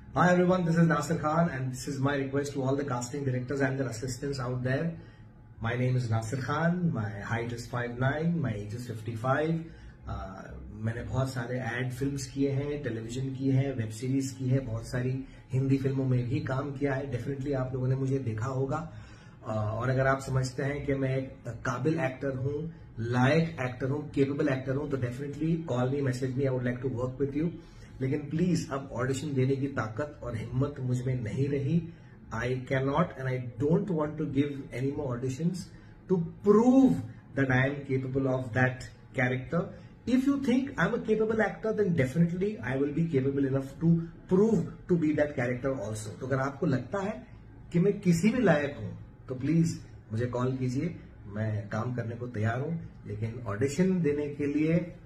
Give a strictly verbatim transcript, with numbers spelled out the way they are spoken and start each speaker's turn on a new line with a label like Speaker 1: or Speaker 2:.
Speaker 1: Hi everyone, this is Nasir Khan and this is my request to all the casting directors and their assistants out there. My name is Nasir Khan, my height is five nine, my age is fifty-five. Uh, मैंने बहुत सारे ad films किए हैं, television की है, web series की है, बहुत सारी हिंदी फिल्मों में भी काम किया है. डेफिनेटली आप लोगों ने मुझे देखा होगा. uh, और अगर आप समझते हैं कि मैं एक काबिल एक्टर हूं, लायक एक्टर हूं, केपेबल एक्टर हूं, तो definitely call me, message me, I would like to work with you. लेकिन प्लीज अब ऑडिशन देने की ताकत और हिम्मत मुझ में नहीं रही. I can not and I don't want to give any more auditions to prove that I am capable of that character. If you think I'm a capable actor, then definitely I will be capable enough to prove to be that character also. तो अगर आपको लगता है कि मैं किसी भी लायक हूं, तो प्लीज मुझे कॉल कीजिए. मैं काम करने को तैयार हूं, लेकिन ऑडिशन देने के लिए